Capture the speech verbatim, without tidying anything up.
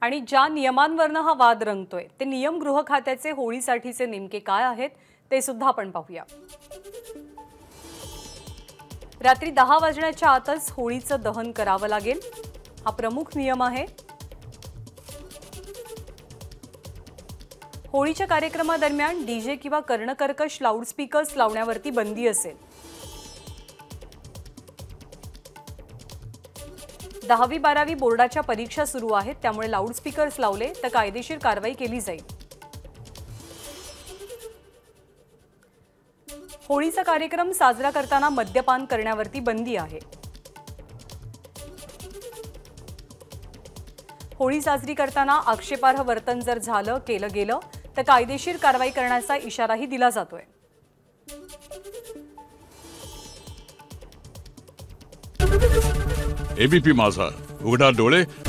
आणि ज्या नियमांवरनं हा वाद रंगतोय ते नियम गृह खात्याचे होळीसाठीचे नेमके काय आहेत ते सुद्धा आपण पाहूया। रात्री दहा वाजण्याच्या आतच होळीचं दहन करावं लागेल, हा प्रमुख नियम आहे। होळीच्या कार्यक्रमादरम्यान डीजे किंवा कर्णकर्कश लाऊडस्पीकर्स लावण्यावरती बंदी असेल। दहावी बारावी बोर्डाच्या परीक्षा सुरू आहेत, त्यामुळे लाऊडस्पीकर्स लावले तर कायदेशीर कारवाई केली जाईल। होळीचा कार्यक्रम साजरा करताना मद्यपान करण्यावरती बंदी आहे। होळी साजरी करताना आक्षेपार्ह वर्तन जर झालं केलं गेलं तर कायदेशीर कारवाई करण्याचा इशाराही दिला जातोय। एबीपी माझा, उघडा डोळे